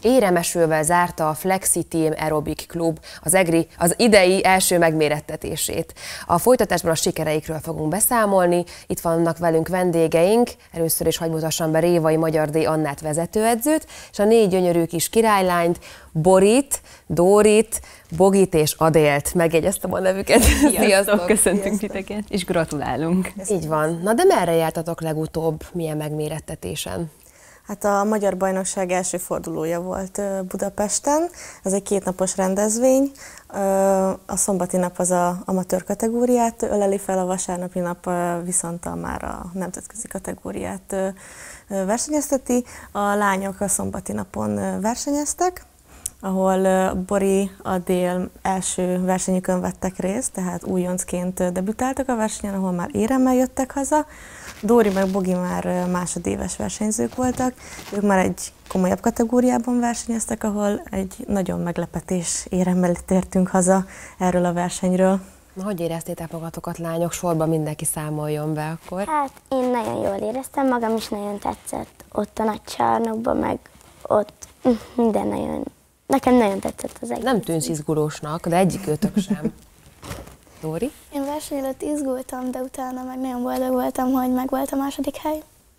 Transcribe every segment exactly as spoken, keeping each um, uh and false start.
Éremesülvel zárta a Flexi Team Aerobic Klub az EGRI az idei első megmérettetését. A folytatásban a sikereikről fogunk beszámolni. Itt vannak velünk vendégeink. Először is hadd mutassam be Révai Magyar D. Annát vezetőedzőt, és a négy gyönyörű kis királylányt, Borit, Dórit, Bogit és Adélt. Megjegyeztem a nevüket. Sziasztok, köszöntünk titeket, és gratulálunk. Így van. Na de merre jártatok legutóbb, milyen megmérettetésen? Hát a Magyar Bajnokság első fordulója volt Budapesten, ez egy kétnapos rendezvény. A szombati nap az a amatőr kategóriát öleli fel, a vasárnapi nap viszont a már a nemzetközi kategóriát versenyezteti. A lányok a szombati napon versenyeztek, ahol Bori, Adél első versenyükön vettek részt, tehát újoncként debütáltak a versenyen, ahol már éremmel jöttek haza. Dóri meg Bogi már másodéves versenyzők voltak, ők már egy komolyabb kategóriában versenyeztek, ahol egy nagyon meglepetés éremmel tértünk haza erről a versenyről. Na, hogy éreztétek magatokat, lányok? Sorban mindenki számoljon be akkor. Hát én nagyon jól éreztem, magam is nagyon tetszett ott a nagy csarnokban, meg ott minden nagyon, nekem nagyon tetszett az egész. Nem tűnsz izgulósnak, de egyikőtök sem. Dóri? Én verseny előtt izgultam, de utána meg nagyon boldog voltam, hogy megvolt a második hely.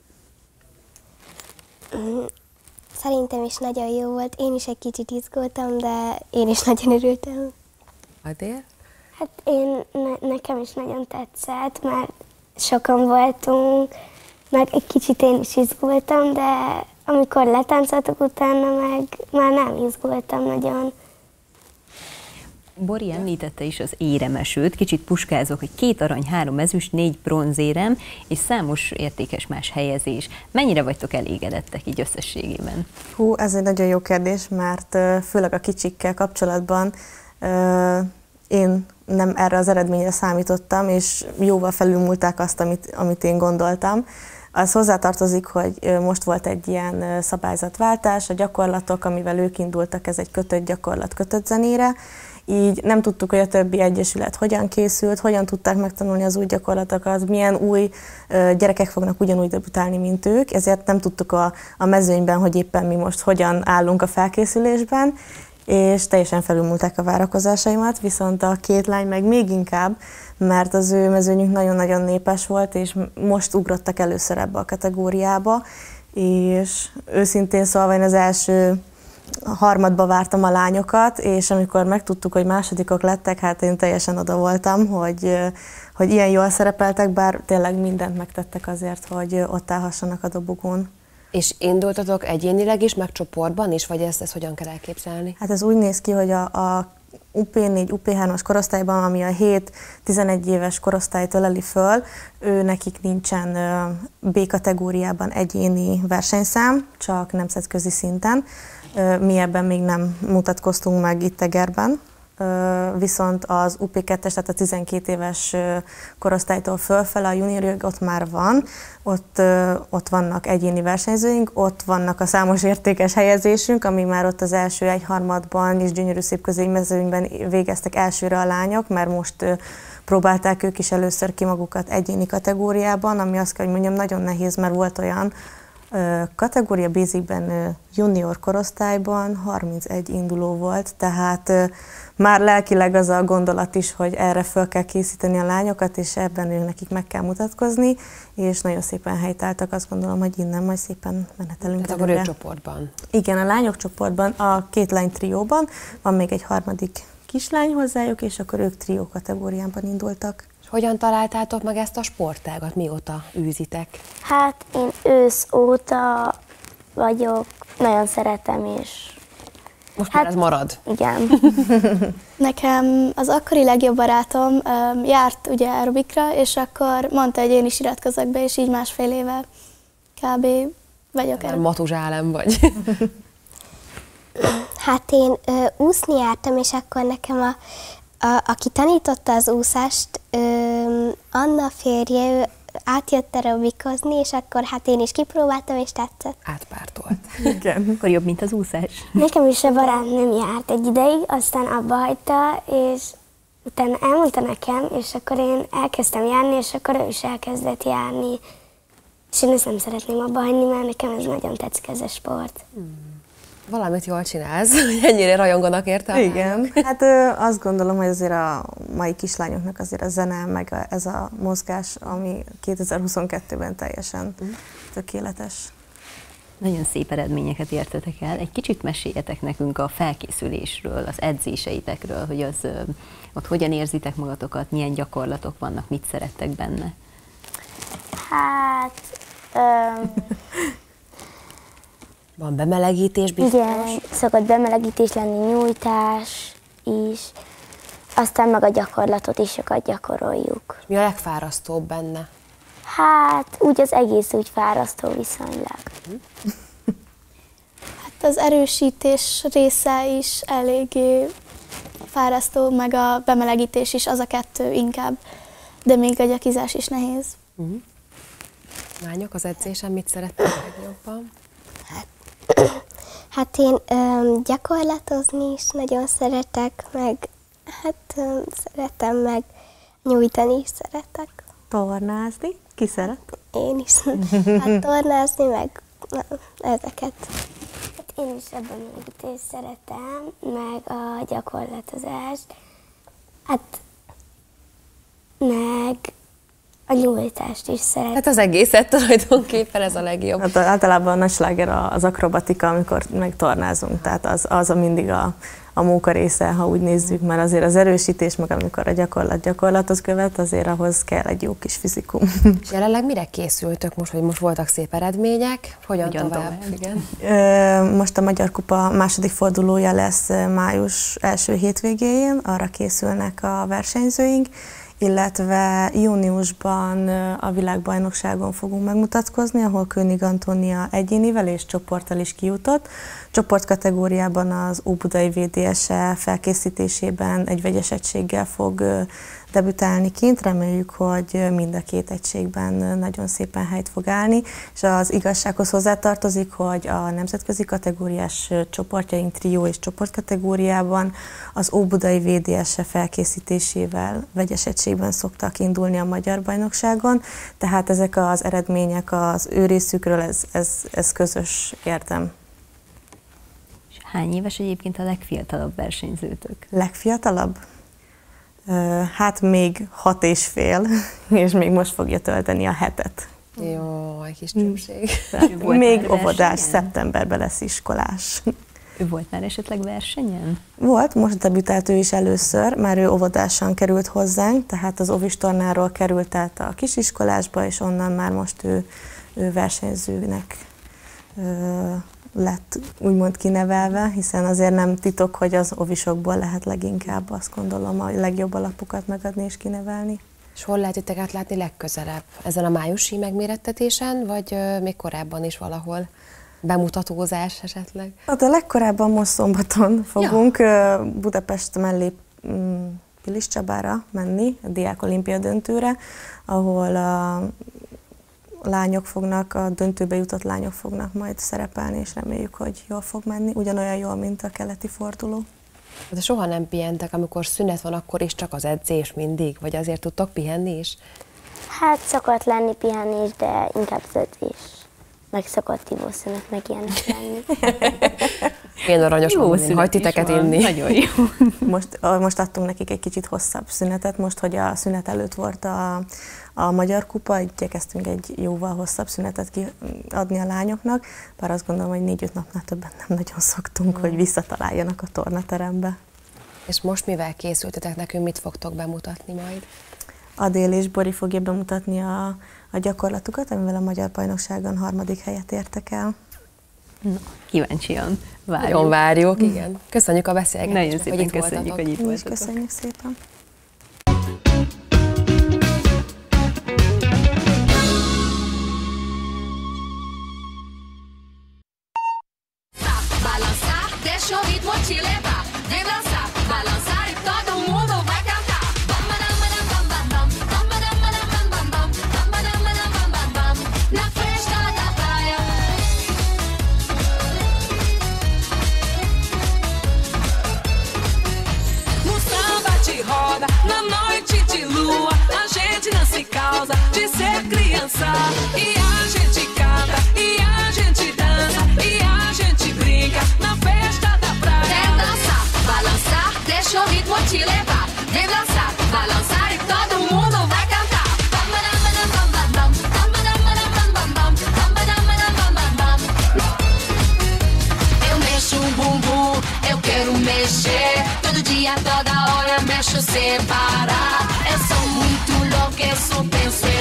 Szerintem is nagyon jó volt. Én is egy kicsit izgultam, de én is nagyon örültem. Adél? Hát én, ne, nekem is nagyon tetszett, mert sokan voltunk, meg egy kicsit én is izgultam, de amikor letáncoltuk utána, meg már nem izgultam nagyon. Bori említette is az éremesőt, kicsit puskázok, hogy két arany, három ezüst, négy bronzérem és számos értékes más helyezés. Mennyire vagytok elégedettek így összességében? Hú, ez egy nagyon jó kérdés, mert főleg a kicsikkel kapcsolatban én nem erre az eredményre számítottam, és jóval felülmúlták azt, amit, amit én gondoltam. Az hozzátartozik, hogy most volt egy ilyen szabályzatváltás, a gyakorlatok, amivel ők indultak, ez egy kötött gyakorlat kötött zenére, így nem tudtuk, hogy a többi egyesület hogyan készült, hogyan tudták megtanulni az új gyakorlatokat, milyen új gyerekek fognak ugyanúgy debütálni, mint ők, ezért nem tudtuk a, a mezőnyben, hogy éppen mi most hogyan állunk a felkészülésben, és teljesen felülmúlták a várakozásaimat, viszont a két lány meg még inkább, mert az ő mezőnyük nagyon-nagyon népes volt, és most ugrottak először ebbe a kategóriába, és őszintén szólva én az első harmadba vártam a lányokat, és amikor megtudtuk, hogy másodikok lettek, hát én teljesen oda voltam, hogy, hogy ilyen jól szerepeltek, bár tényleg mindent megtettek azért, hogy ott állhassanak a dobogón. És indultatok egyénileg is, meg csoportban is, vagy ezt, ezt hogyan kell elképzelni? Hát ez úgy néz ki, hogy a, a U P négy, U P hármas korosztályban, ami a hét-tizenegy éves korosztályt öleli föl, ő nekik nincsen B kategóriában egyéni versenyszám, csak nemzetközi szinten. Mi ebben még nem mutatkoztunk meg itt Egerben, viszont az U P kettes, tehát a tizenkét éves korosztálytól fölfele a juniorjog ott már van, ott, ott vannak egyéni versenyzőink, ott vannak a számos értékes helyezésünk, ami már ott az első egyharmadban és gyönyörű szép középmezőnyben végeztek elsőre a lányok, mert most próbálták ők is először ki magukat egyéni kategóriában, ami azt kell, hogy mondjam, nagyon nehéz, mert volt olyan kategória basicben junior korosztályban harmincegy induló volt, tehát már lelkileg az a gondolat is, hogy erre föl kell készíteni a lányokat, és ebben ő nekik meg kell mutatkozni, és nagyon szépen helytáltak, azt gondolom, hogy innen majd szépen menetelünk. Tehát akkor ők csoportban? Igen, a lányok csoportban, a két lány trióban, van még egy harmadik kislány hozzájuk, és akkor ők trió kategóriában indultak. Hogyan találtátok meg ezt a sportágat? Mióta űzitek? Hát én ősz óta vagyok, nagyon szeretem, és... Most hát, már ez marad? Igen. Nekem az akkori legjobb barátom um, járt ugye aerobikra, és akkor mondta, hogy én is iratkozok be, és így másfél éve kb. Vagyok el. Matuzsálem vagy. Hát én ö, úszni jártam, és akkor nekem a A, aki tanította az úszást, ö, Anna férje, ő átjött aerobikozni, és akkor hát én is kipróbáltam, és tetszett. Átpártolt. Igen. Akkor jobb, mint az úszás. Nekem is a barátnőm járt egy ideig, aztán abba hagyta, és utána elmondta nekem, és akkor én elkezdtem járni, és akkor ő is elkezdett járni. És én ezt nem szeretném abba hagyni, mert nekem ez nagyon tetszik, ez a sport. Hmm. Valamit jól csinálsz, hogy ennyire rajonganak érte. Igen, hát ö, azt gondolom, hogy azért a mai kislányoknak azért a zene, meg a, ez a mozgás, ami kétezer-huszonkettőben teljesen uh. tökéletes. Nagyon szép eredményeket értetek el. Egy kicsit meséljetek nekünk a felkészülésről, az edzéseitekről, hogy az ö, ott hogyan érzitek magatokat, milyen gyakorlatok vannak, mit szerettek benne? Hát... Um... Van bemelegítés biztos? Igen, szokott bemelegítés lenni, nyújtás is, aztán meg a gyakorlatot is sokat gyakoroljuk. Mi a legfárasztóbb benne? Hát úgy az egész úgy fárasztó viszonylag. Hát az erősítés része is eléggé fárasztó, meg a bemelegítés is, az a kettő inkább, de még a gyakizás is nehéz. Uh-huh. Lányok, az edzésen mit szerettek legjobban? Hát én öm, gyakorlatozni is nagyon szeretek, meg hát öm, szeretem, meg nyújtani is szeretek. Tornázni? Ki szeret? Én is. Hát tornázni, meg na, ezeket. Hát én is a bemelegítést szeretem, meg a gyakorlatozást. Hát meg a nyújtást is szeretem. Hát az egészet tulajdonképpen ez a legjobb. Hát általában a nagy sláger az akrobatika, amikor megtornázunk, tehát az, az a mindig a, a móka része, ha úgy nézzük, mert azért az erősítés, meg amikor a gyakorlat gyakorlatot követ, azért ahhoz kell egy jó kis fizikum. És jelenleg mire készültök most, hogy most voltak szép eredmények? Hogyan, Hogyan tovább? tovább? Igen. Most a Magyar Kupa második fordulója lesz május első hétvégéjén, arra készülnek a versenyzőink, illetve júniusban a világbajnokságon fogunk megmutatkozni, ahol König Antónia egyénivel és csoporttal is kijutott. Csoportkategóriában az Óbudai vé dé es e felkészítésében egy vegyes egységgel fog debütálni kint. Reméljük, hogy mind a két egységben nagyon szépen helyt fog állni, és az igazsághoz hozzátartozik, hogy a nemzetközi kategóriás csoportjaink trió és csoportkategóriában az Óbudai vé dé es e felkészítésével vegyes egységben szoktak indulni a magyar bajnokságon, tehát ezek az eredmények az ő részükről, ez, ez, ez közös érdem. És hány éves egyébként a legfiatalabb versenyzőtök? Legfiatalabb? Hát még hat és fél, és még most fogja tölteni a hetet. Jó, egy kis csúpség. Még óvodás, szeptemberben lesz iskolás. Ő volt már esetleg versenyen? Volt, most debütált ő is először, már ő óvodásan került hozzánk, tehát az óvistornáról került át a kisiskolásba, és onnan már most ő, ő versenyzőnek ö, lett úgymond kinevelve, hiszen azért nem titok, hogy az ovisokból lehet leginkább, azt gondolom, a legjobb alapokat megadni és kinevelni. És hol lehet titeket látni legközelebb? Ezen a májusi megmérettetésen, vagy ö, még korábban is valahol? Bemutatózás esetleg? Hát a legkorábban most szombaton fogunk ja. Budapest mellé Pilis Csabára menni, a Diák Olimpia döntőre, ahol a lányok fognak, a döntőbe jutott lányok fognak majd szerepelni, és reméljük, hogy jól fog menni, ugyanolyan jól, mint a keleti forduló. De soha nem pihentek, amikor szünet van, akkor is csak az edzés mindig? Vagy azért tudtok pihenni is? Hát szokott lenni pihenés, de inkább az edzés. Meg szokott ivószünet, meg ilyenek lenni. Én aranyos mondani, hagy titeket inni. Nagyon jó. Most, most adtunk nekik egy kicsit hosszabb szünetet, most, hogy a szünet előtt volt a, a Magyar Kupa, igyekeztünk egy jóval hosszabb szünetet adni a lányoknak, bár azt gondolom, hogy négy-öt napnál többen nem nagyon szoktunk, mm. hogy visszataláljanak a tornaterembe. És most mivel készültetek nekünk, mit fogtok bemutatni majd? Adél és Bori fogja bemutatni a, a gyakorlatukat, amivel a Magyar Bajnokságon harmadik helyet értek el. Na, kíváncsian várjuk. Nagyon várjuk, igen. Köszönjük a beszélgetést. Nagyon szépen hogy köszönjük, hogy itt Mi is voltatok. köszönjük szépen. No samba de roda penso